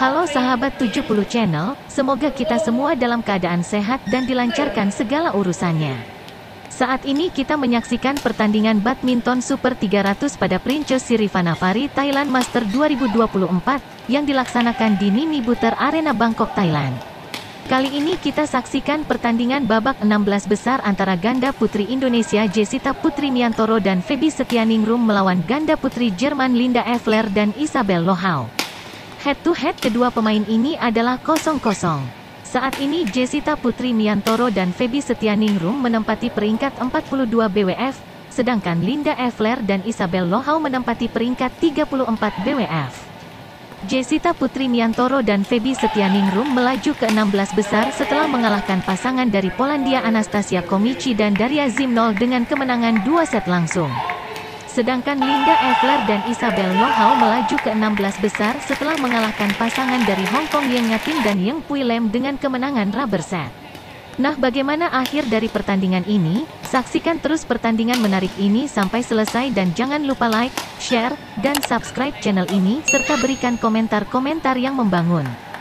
Halo sahabat 70 channel, semoga kita semua dalam keadaan sehat dan dilancarkan segala urusannya. Saat ini kita menyaksikan pertandingan Badminton Super 300 pada Princess Sirivannavari Thailand Masters 2024, yang dilaksanakan di Nimibutr Arena Bangkok, Thailand. Kali ini kita saksikan pertandingan babak 16 besar antara ganda putri Indonesia Jesita Putri Miantoro dan Setianingrum melawan ganda putri Jerman EFLER dan LOHAU. Head-to-head kedua pemain ini adalah 0-0. Saat ini Jesita Putri Miantoro dan Setianingrum menempati peringkat 42 BWF, sedangkan EFLER dan LOHAU menempati peringkat 34 BWF. Jesita Putri Miantoro dan Setianingrum melaju ke 16 besar setelah mengalahkan pasangan dari Polandia Anastasia Komici dan Daria Zimnol dengan kemenangan 2 set langsung. Sedangkan EFLER dan LOHAU melaju ke 16 besar setelah mengalahkan pasangan dari Hong Kong Yang Ngatin dan Yang Pui Lem dengan kemenangan rubber set. Nah, bagaimana akhir dari pertandingan ini? Saksikan terus pertandingan menarik ini sampai selesai dan jangan lupa like, share, dan subscribe channel ini serta berikan komentar-komentar yang membangun.